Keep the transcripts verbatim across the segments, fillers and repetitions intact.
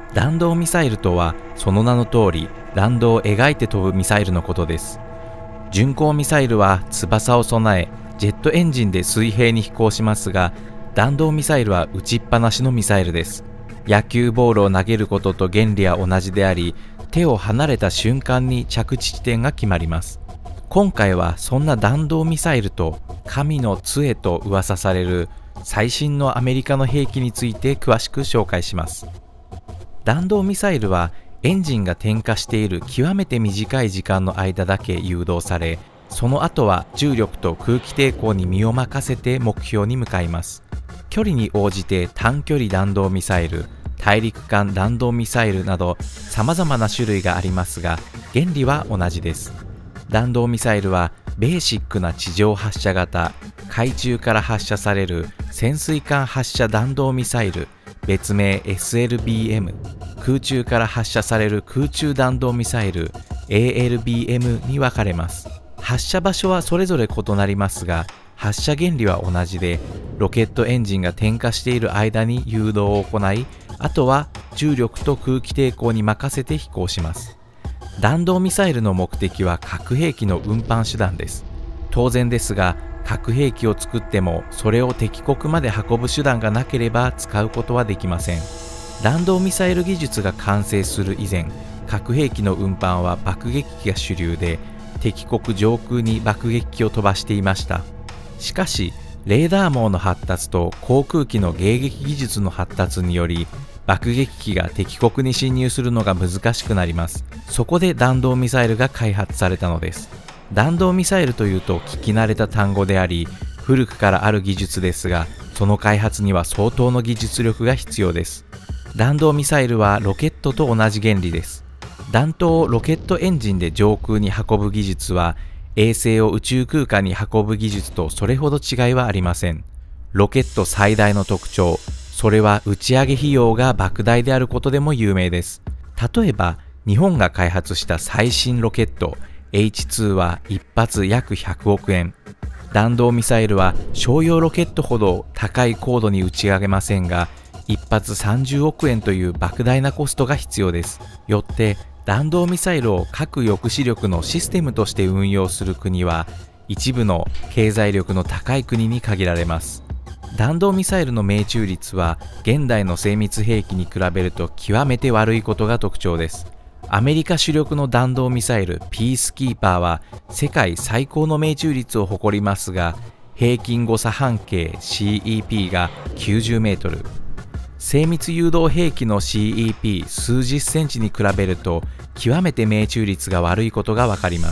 弾道ミサイルとはその名の通り弾道を描いて飛ぶミサイルのことです。巡航ミサイルは翼を備えジェットエンジンで水平に飛行しますが、弾道ミサイルは撃ちっぱなしのミサイルです。野球ボールを投げることと原理は同じであり、手を離れた瞬間に着地地点が決まります。今回はそんな弾道ミサイルと神の杖と噂される最新のアメリカの兵器について詳しく紹介します。弾道ミサイルはエンジンが点火している極めて短い時間の間だけ誘導され、その後は重力と空気抵抗に身を任せて目標に向かいます。距離に応じて短距離弾道ミサイル、大陸間弾道ミサイルなど様々な種類がありますが、原理は同じです。弾道ミサイルはベーシックな地上発射型、海中から発射される潜水艦発射弾道ミサイル、別名 エスエルビーエム、空中から発射される空中弾道ミサイル エーエルビーエム に分かれます。発射場所はそれぞれ異なりますが、発射原理は同じで、ロケットエンジンが点火している間に誘導を行い、あとは重力と空気抵抗に任せて飛行します。弾道ミサイルの目的は核兵器の運搬手段です。当然ですが、核兵器を作ってもそれを敵国まで運ぶ手段がなければ使うことはできません。弾道ミサイル技術が完成する以前、核兵器の運搬は爆撃機が主流で、敵国上空に爆撃機を飛ばしていました。しかし、レーダー網の発達と航空機の迎撃技術の発達により、爆撃機が敵国に侵入するのが難しくなります。そこで弾道ミサイルが開発されたのです。弾道ミサイルというと聞き慣れた単語であり、古くからある技術ですが、その開発には相当の技術力が必要です。弾道ミサイルはロケットと同じ原理です。弾頭をロケットエンジンで上空に運ぶ技術は、衛星を宇宙空間に運ぶ技術とそれほど違いはありません。ロケット最大の特徴、それは打ち上げ費用が莫大であることでも有名です。例えば、日本が開発した最新ロケット エイチツー は一発約ひゃくおくえん。弾道ミサイルは商用ロケットほど高い高度に打ち上げませんが、一発さんじゅうおくえんという莫大なコストが必要です。よって、弾道ミサイルを核抑止力のシステムとして運用する国は、一部の経済力の高い国に限られます。弾道ミサイルの命中率は現代の精密兵器に比べると極めて悪いことが特徴です。アメリカ主力の弾道ミサイルピースキーパーは世界最高の命中率を誇りますが、平均誤差半径 シーイーピー がきゅうじゅうメートル。精密誘導兵器の シーイーピー 数十センチに比べると極めて命中率が悪いことがわかります。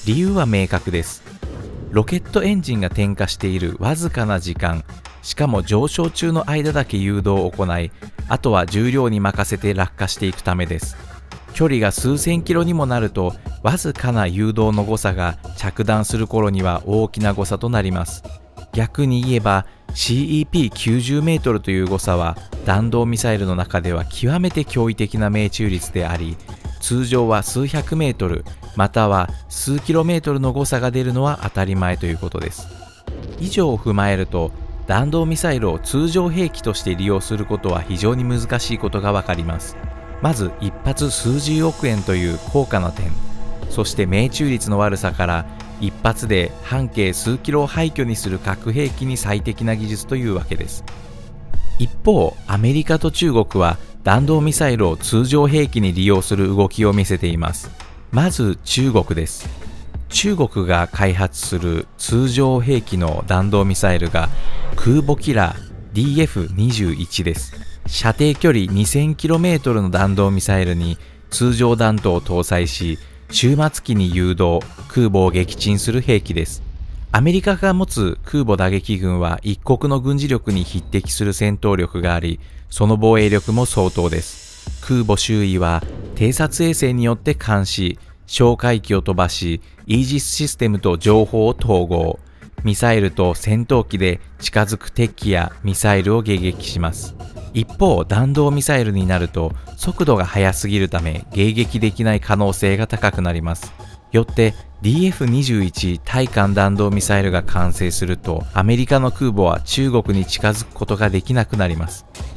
理由は明確です。ロケットエンジンが点火しているわずかな時間、しかも上昇中の間だけ誘導を行い、あとは重量に任せて落下していくためです。距離が数千キロにもなると、わずかな誘導の誤差が着弾する頃には大きな誤差となります。逆に言えば シーイーピーきゅうじゅうメートル という誤差は弾道ミサイルの中では極めて驚異的な命中率であり、通常は数百メートルまたは数キロメートルの誤差が出るのは当たり前ということです。以上を踏まえると、弾道ミサイルを通常兵器として利用することは非常に難しいことがわかります。まず一発数十億円という高価な点、そして命中率の悪さから一発で半径数キロを廃墟にする核兵器に最適な技術というわけです。一方、アメリカと中国は弾道ミサイルを通常兵器に利用する動きを見せています。まず中国です。中国が開発する通常兵器の弾道ミサイルが空母キラー ディーエフにじゅういち です。射程距離 にせんキロメートル の弾道ミサイルに通常弾頭を搭載し、終末機に誘導、空母を撃沈する兵器です。アメリカが持つ空母打撃群は一国の軍事力に匹敵する戦闘力があり、その防衛力も相当です。空母周囲は偵察衛星によって監視、哨戒機を飛ばし、イージスシステムと情報を統合、ミサイルと戦闘機で近づく敵機やミサイルを迎撃します。一方、弾道ミサイルになると速度が速すぎるため迎撃できない可能性が高くなります。よって ディーエフにじゅういち 対艦弾道ミサイルが完成すると、アメリカの空母は中国に近づくことができなくなります。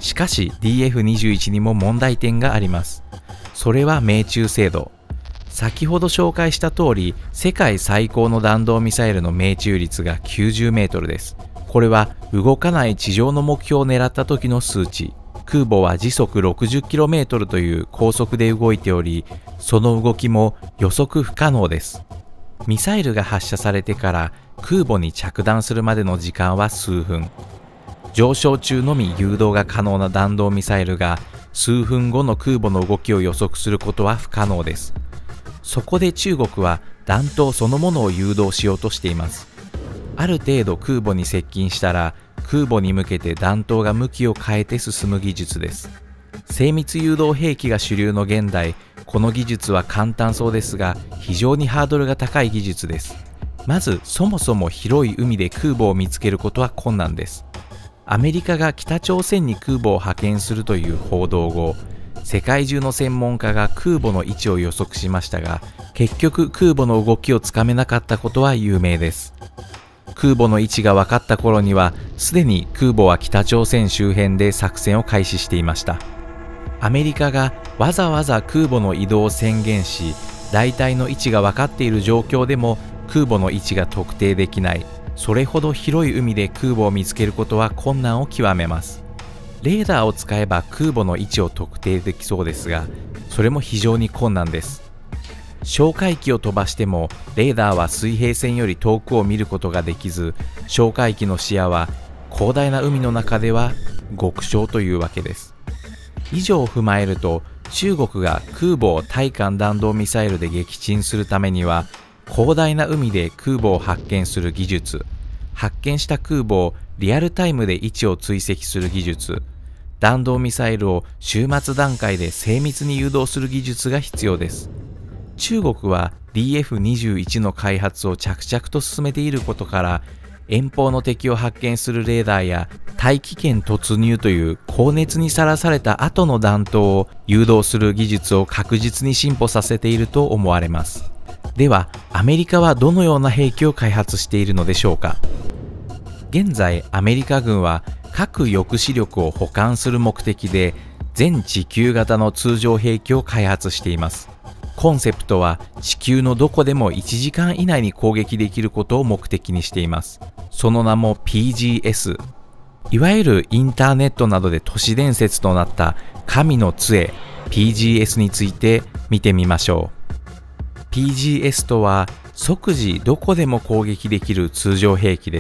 しかし ディーエフにじゅういち にも問題点があります。それは命中精度。先ほど紹介した通り、世界最高の弾道ミサイルの命中率がきゅうじゅうメートルです。これは動かない地上の目標を狙った時の数値。空母は時速 ろくじゅっキロメートル という高速で動いており、その動きも予測不可能です。ミサイルが発射されてから空母に着弾するまでの時間は数分。上昇中のみ誘導が可能な弾道ミサイルが数分後の空母の動きを予測することは不可能です。そこで中国は弾頭そのものを誘導しようとしています。ある程度空母に接近したら空母に向けて弾頭が向きを変えて進む技術です。精密誘導兵器が主流の現代、この技術は簡単そうですが非常にハードルが高い技術です。まずそもそも広い海で空母を見つけることは困難です。アメリカが北朝鮮に空母を派遣するという報道後、世界中の専門家が空母の位置を予測しましたが、結局空母の動きをつかめなかったことは有名です。空母の位置が分かった頃には、すでに空母は北朝鮮周辺で作戦を開始していました。アメリカがわざわざ空母の移動を宣言し、大体の位置が分かっている状況でも空母の位置が特定できない、それほど広い海で空母を見つけることは困難を極めます。レーダーを使えば空母の位置を特定できそうですが、それも非常に困難です。哨戒機を飛ばしてもレーダーは水平線より遠くを見ることができず、哨戒機の視野は広大な海の中では極小というわけです。以上を踏まえると、中国が空母を対艦弾道ミサイルで撃沈するためには、広大な海で空母を発見する技術、発見した空母をリアルタイムで位置を追跡する技術、弾道ミサイルを終末段階で精密に誘導する技術が必要です。中国は ディーエフにじゅういち の開発を着々と進めていることから、遠方の敵を発見するレーダーや大気圏突入という高熱にさらされた後の弾頭を誘導する技術を確実に進歩させていると思われます。では、アメリカはどのような兵器を開発しているのでしょうか。現在、アメリカ軍は核抑止力を補完する目的で全地球型の通常兵器を開発しています。コンセプトは地球のどこでもいちじかん以内に攻撃できることを目的にしています。その名も ピージーエス。いわゆるインターネットなどで都市伝説となった神の杖 ピージーエス について見てみましょう。ピージーエス とは即時どこでも攻撃できる通常兵器です。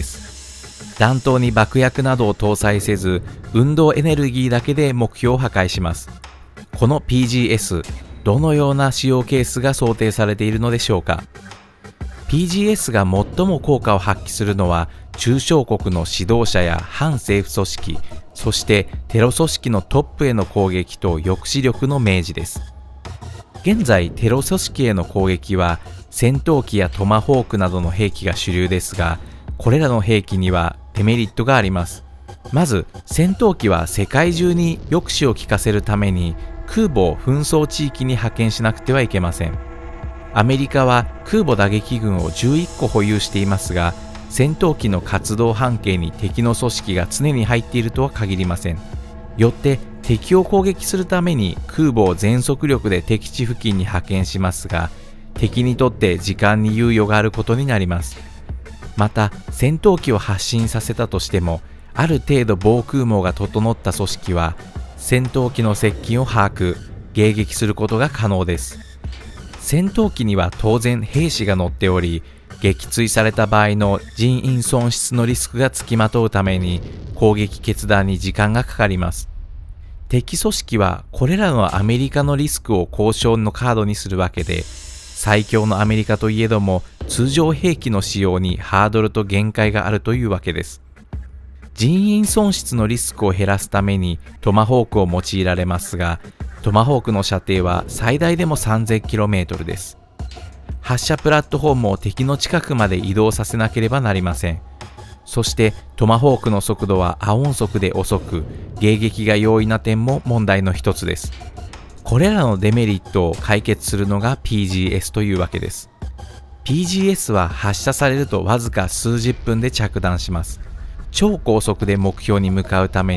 弾頭に爆薬などを搭載せず、運動エネルギーだけで目標を破壊します。この ピージーエス、どのような使用ケースが想定されているのでしょうか。ピージーエス が最も効果を発揮するのは、中小国の指導者や反政府組織、そしてテロ組織のトップへの攻撃と抑止力の明示です。現在、テロ組織への攻撃は戦闘機やトマホークなどの兵器が主流ですが、これらの兵器にはデメリットがあります。まず、戦闘機は世界中に抑止を効かせるために空母を紛争地域に派遣しなくてはいけません。アメリカは空母打撃群をじゅういっこ保有していますが、戦闘機の活動半径に敵の組織が常に入っているとは限りません。よって敵を攻撃するために空母を全速力で敵地付近に派遣しますが、敵にとって時間に猶予があることになります。また、戦闘機を発進させたとしても、ある程度防空網が整った組織は戦闘機の接近を把握、迎撃することが可能です。戦闘機には当然兵士が乗っており、撃墜された場合の人員損失のリスクがつきまとうために攻撃決断に時間がかかります。敵組織はこれらのアメリカのリスクを交渉のカードにするわけで、最強のアメリカといえども通常兵器の使用にハードルと限界があるというわけです。人員損失のリスクを減らすためにトマホークを用いられますが、トマホークの射程は最大でも さんぜんキロメートル です。発射プラットフォームを敵の近くまで移動させなければなりません。そしてトマホークの速度は亜音速で遅く、迎撃が容易な点も問題の一つです。これらのデメリットを解決するのが ピージーエス というわけです。ピージーエス は発射されるとわずか数十分で着弾します。超高速で目標に向かうために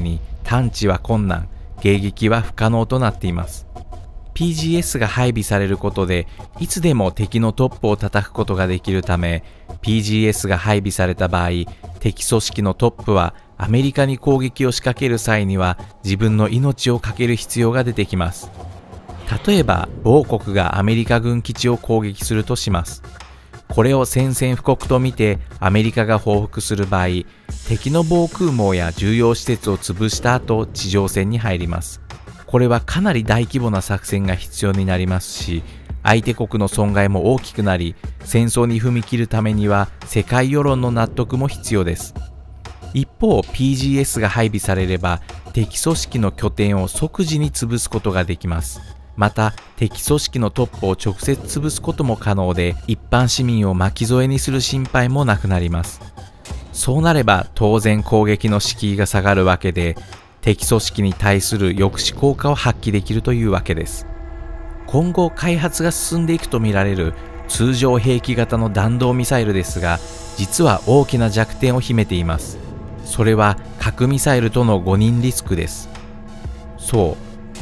探知は困難、迎撃は不可能となっています。ピージーエス が配備されることで、いつでも敵のトップを叩くことができるため、ピージーエス が配備された場合、敵組織のトップはアメリカに攻撃を仕掛ける際には自分の命を懸ける必要が出てきます。例えば、某国がアメリカ軍基地を攻撃するとします。これを宣戦布告とみてアメリカが報復する場合、敵の防空網や重要施設を潰した後、地上戦に入ります。これはかなり大規模な作戦が必要になりますし、相手国の損害も大きくなり、戦争に踏み切るためには世界世論の納得も必要です。一方、ピージーエス が配備されれば、敵組織の拠点を即時に潰すことができます。また、敵組織のトップを直接潰すことも可能で、一般市民を巻き添えにする心配もなくなります。そうなれば、当然攻撃の敷居が下がるわけで、敵組織に対する抑止効果を発揮できるというわけです。今後開発が進んでいくとみられる通常兵器型の弾道ミサイルですが、実は大きな弱点を秘めています。それは核ミサイルとの誤認リスクです。そう、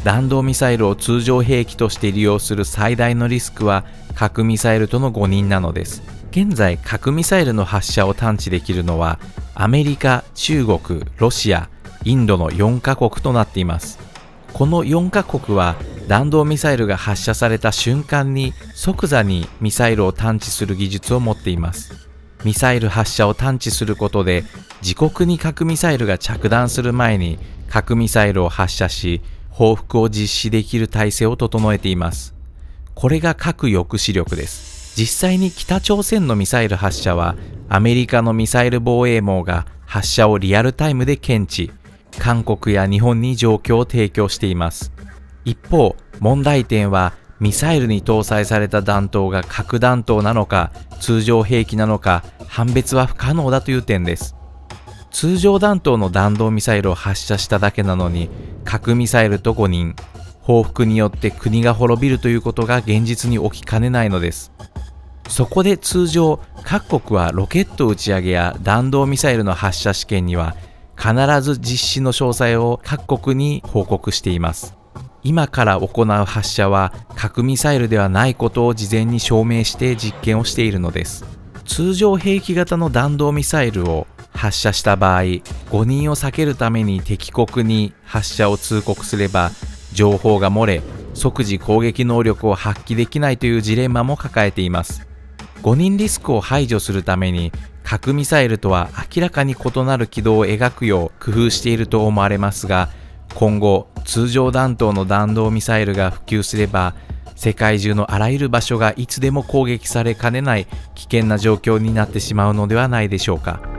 弾道ミサイルを通常兵器として利用する最大のリスクは核ミサイルとの誤認なのです。現在、核ミサイルの発射を探知できるのはアメリカ、中国、ロシア、インドのよんカ国となっています。このよんカ国は弾道ミサイルが発射された瞬間に即座にミサイルを探知する技術を持っています。ミサイル発射を探知することで、自国に核ミサイルが着弾する前に核ミサイルを発射し、報復を実施できる体制を整えています。これが核抑止力です。実際に北朝鮮のミサイル発射は、アメリカのミサイル防衛網が発射をリアルタイムで検知、韓国や日本に状況を提供しています。一方、問題点はミサイルに搭載された弾頭が核弾頭なのか通常兵器なのか判別は不可能だという点です。通常弾頭の弾道ミサイルを発射しただけなのに核ミサイルと誤認、報復によって国が滅びるということが現実に起きかねないのです。そこで通常各国はロケット打ち上げや弾道ミサイルの発射試験には必ず実施の詳細を各国に報告しています。今から行う発射は核ミサイルではないことを事前に証明して実験をしているのです。通常兵器型の弾道ミサイルを発射した場合、誤認を避けるために敵国に発射を通告すれば情報が漏れ、即時攻撃能力を発揮できないというジレンマも抱えています。誤認リスクを排除するために核ミサイルとは明らかに異なる軌道を描くよう工夫していると思われますが、今後通常弾頭の弾道ミサイルが普及すれば世界中のあらゆる場所がいつでも攻撃されかねない危険な状況になってしまうのではないでしょうか。